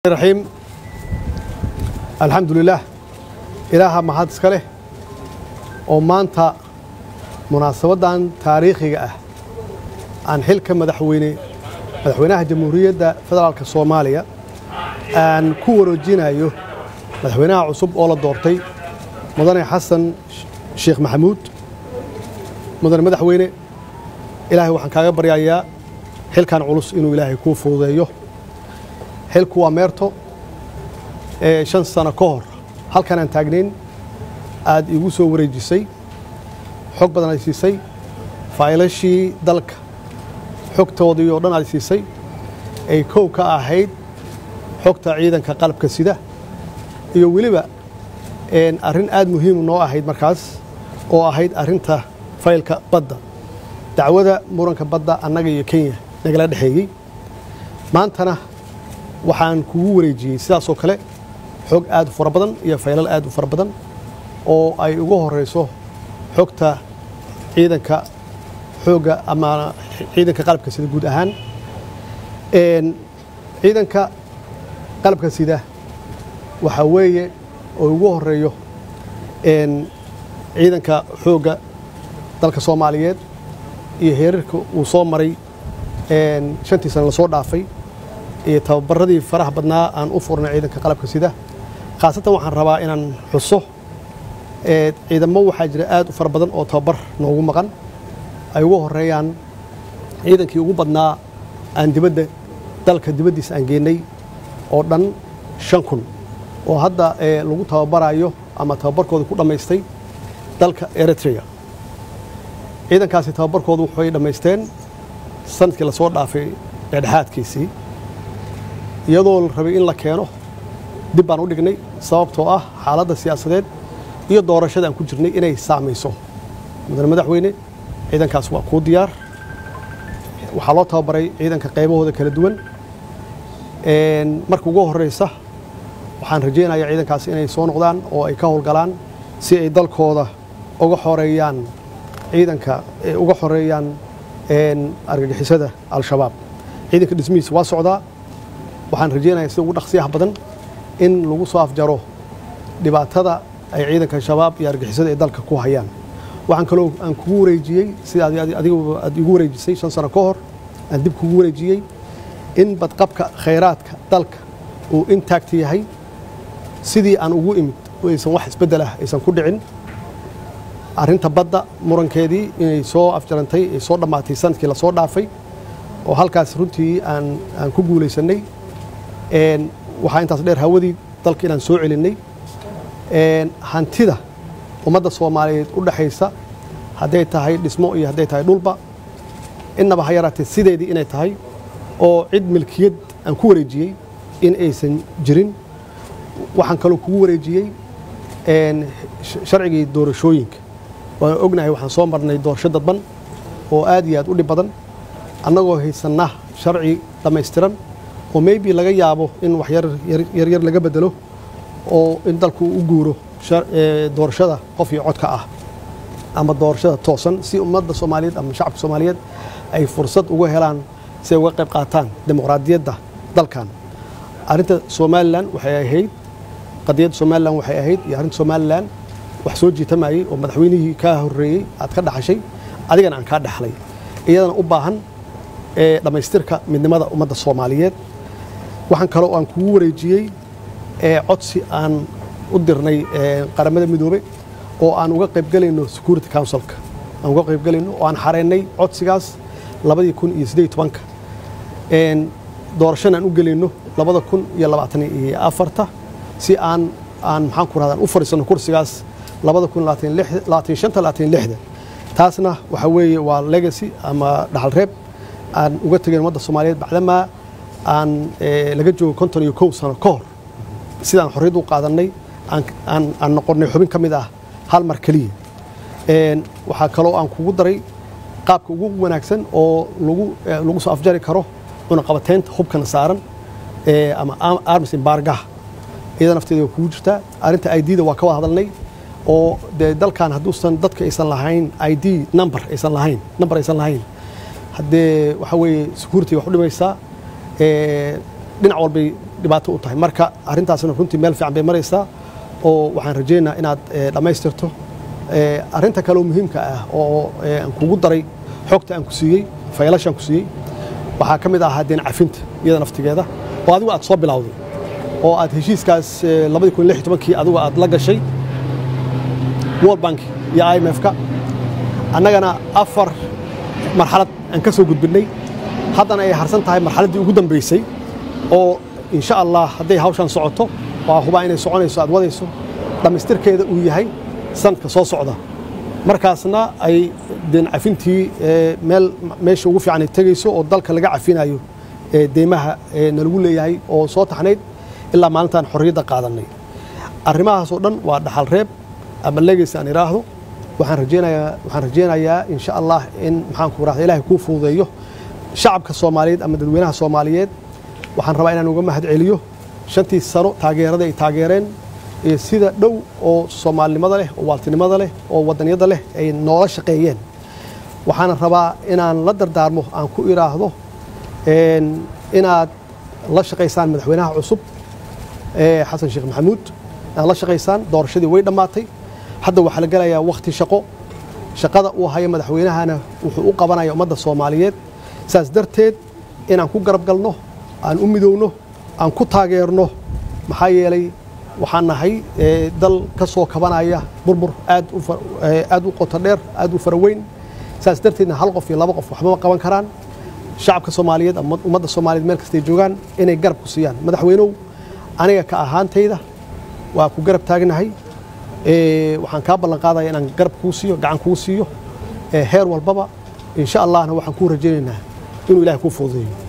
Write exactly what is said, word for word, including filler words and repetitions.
الرحيم الحمد لله إلها ما حد سكله ومانتا مناسبة تاريخية عن حلك مدحويني مدحوينها جمهورية فدرالك الصومالية أن كورو جينايو مدحوينها عصب أولا دورتي مدني حسن شيخ محمود مدني مدحويني إلهي وحن كاغا بريايا حلكان علوس إنو إلهي كو فوضيو حلكو وميرتو ee shan sano ka hor halkan aan taagnayn aad igu soo wareejisay xog badan ay siisay faylashii dalka xogtoodii oo dhan ay siisay ay koow ka ahayd xogta ciidanka qalabka sida iyo waliba een arrin aad muhiim noo ahayd markaas oo ahayd arrinta faylka badda dacwada muranka badda annaga iyo Kenya nagala dhaxeeyay maantana waxaan kugu wareejiyay sidaas oo kale xog aad u fara badan iyo faylal aad u fara badan oo ay ugu horeyso xogta ciidanka xooga ama ciidanka qalabka sida guud ahaan een ciidanka qalabka sida waxa weeye oo ugu horeeyo een ciidanka xooga dalka Soomaaliyeed iyo heerarka uu soo maray een shantii sano la soo dhaafay iyo tababaradii faraha badnaa aan u furnay ciidanka qalabka sida khaasatan waxaan rabaa inaan xuso ee ciidamo waxa jira aad u fara badan oo tababar noogu maqan ay ugu horeeyaan ciidankii ugu badnaa aan dibadda dalka dibadiisa aan geenay oo dhan shan kun oo hadda ee lagu tababarayo ama tababarkooda ku dhameystay dalka Eritrea ciidankaasi tababarkoodu waxay dhameysteen sanadkii la soo dhaafay dhexdhexaadkiisii iyadoo la rabay in la keeno dib baan u dhignay sababtoo ah xaaladda siyaasadeed iyo doorashada aan ku jirnay inay saameyso madaxweyne madaxweyne ciidankaas waa ku diyaar waxa loo tababaray ciidanka qaybahooda kala duwan een marka ugu horeysa waxaan rajeynayaa ciidankaas inay soo noqdaan oo ay ka howlgalaan si ay dalkooda uga xoreeyaan ciidanka uga xoreeyaan een argagixisada al-shabaab ciidanka dhismihiisa waa socdaa waxaan rajeynayaa si ugu dhaqsiyaha badan in lagu soo afjaro dhibaatada ay ciidanka shabaab iyo argixisada ee dalka ku hayaan waxaan kaloo aan kugu wareejiyay sida adigu aad igu wareejisay shan sano ka hor aan dib kugu wareejiyay in badqabka khayraadka dalka uu intact yahay sidii aan ugu imid aysan wax isbedel ah aysan ku dhicin arrinta badda murankeedii inay soo afjarantay ay soo dhamaatay sanadkii la soo dhaafay oo halkaas runtii aan aan ku guuleysanay een waxa intaas dheer hawadii dalka inaan soo celinay een hantida ummadda Soomaaliyeed u dhaxaysa haday tahay dhismo iyo haday tahay dhulba inaba hayraatay sideedii inay tahay oo cid milkiyad aan ku wareejiyay in aysan jirin waxaan kaloo kugu wareejiyay een sharcigii doorashooyinka waan ognahay waxaan soo marnay doorasho dadban oo aad iyo aad u dhib badan annagoo haysana sharci dhameystiran oo maybe laga yaabo in wax yar yar yar laga bedelo oo in dalku u guuro doorashada qof iyo codka ah ama doorashada toosan si ummadda Soomaaliyeed ama shacabka Soomaaliyeed ay fursad uga helaan si ay uga qayb qaataan dimuqraadiyadda dalkan arinta Somaliland waxay ahayd qadiyadda Somaliland waxay ahayd iyo arinta Somaliland wax soo jiitamayay oo madaxweynihii ka horeeyay aad ka dhaxashay adigana aan ka dhaxlay iyadana u baahan ee dhameystirka midnimada ummadda Soomaaliyeed waxaan kaloo aan kugu wareejiyay ee codsi aan u dirnay ee qaramada midoobay oo aan uga qayb galayno Security Council-ka aan uga qayb galayno oo aan xareynay codsigaas labada kun iyo siddeed iyo tobanka een doorashada aan u galayno labada kun iyo labaatan iyo afar si aan aan maxaan ku raadaan u fariisano kursigaas labada kun iyo labaatan iyo shan labaatan iyo lix taasna waxa weeye waa legacy ama dhaxal reeb aan uga tagay ummadda Soomaaliyeed bacdama aan laga joogo konton iyo kow sano ka hor sidaan xorriyad u qaadanay aan aan aan noqonay xubin kamid ah hal mar kaliya een waxa kaloo aan kugu daray qaabka ugu wanaagsan oo lagu lagu soo afjari karo una qabateynta hubkana saaran ee ama arms embargo iyada nafteeda ku jirta arinta I D-da waa ka wada hadalnay oo dalkan haduusan dadka aysan lahayn I D number aysan lahayn number aysan lahayn hadee waxa weeye security wax u dhimaysa ee dhinac walba dhibaato u tahay marka arrintaasna runtii meel fiican bay maraysaa oo waxaan rajaynayaa inaad dhammaystirto arrinta kale oo muhiimka ah oo aan kugu daray xogta aan ku siiyey faylashan ku siiyey waxaa ka mid ahaa deen cafinta iyada naftigeeda oo adigu aad soo bilowday oo aad heshiiskaas labada kun iyo lix iyo tobankii adigu aad la gashay World Bank iyo I M F-ka annagana afar marxalad aan ka soo gudbinay haddana ay harsan tahay marxaladdii ugu dambeysay oo insha Allah hadday hawshan socoto waa hubaa inay soconayso aad wadayso dhamaystirkeeda uu yahay sanadka soo socda markaasna ay deen cafintii meel meesha ugu fiican ay tagayso oo dalka laga cafinayo deymaha nalagu leeyahay oo soo taxnayd ilaa maalintaan xorriyadda qaadanay arrimahaas oo dhan waa dhaxal reeb ama legacy aan iraahdo waxaan rajaynayaa waxaan rajaynayaa insha Allah in maxaan ku raahday Ilaahay ku fududeeyo shacabka Soomaaliyeed ama dadweynaha Soomaaliyeed waxaan rabaa inaan uga mahad celiyo shantii sano taageerada ay taageereen ee sida dhow oo Soomaalinimada leh oo waaltinimada leh oo wadaniyada leh ay noola shaqeeyeen waxaan rabaa inaan la dardaarmo aan ku iraahdo in inaad la shaqeysaan madaxweynaha cusub ee Xasan Sheekh Maxamuud aan la shaqeysaan doorashadii way dhamaatay hadda waxa la galayaa waqti shaqo shaqada uu hayo madaxweynahana wuxuu u qabanayaa ummadda Soomaaliyeed saas darteed inaan ku garab galno aan u midowno aan ku taageerno maxaa yeelay waxaan nahay dal ka soo kabanaya burbur aad u aad u qoto dheer aad u faraweyn saas darteedna hal qof iyo laba qof waxba ma qaban karaan shacabka Soomaaliyeed ama ummadda Soomaaliyeed meel kasta ay joogaan inay garab ku siiyaan madaxweynuhu aniga ka ahaantayda waa ku garab taagnahay ee waxaan ka ballan qaadayaa inaan garab ku siiyo gacan ku siiyo ee heer walbaba insha Allah waxaan ku rajaynaynaa inuu Ilaahay ku fududeeyo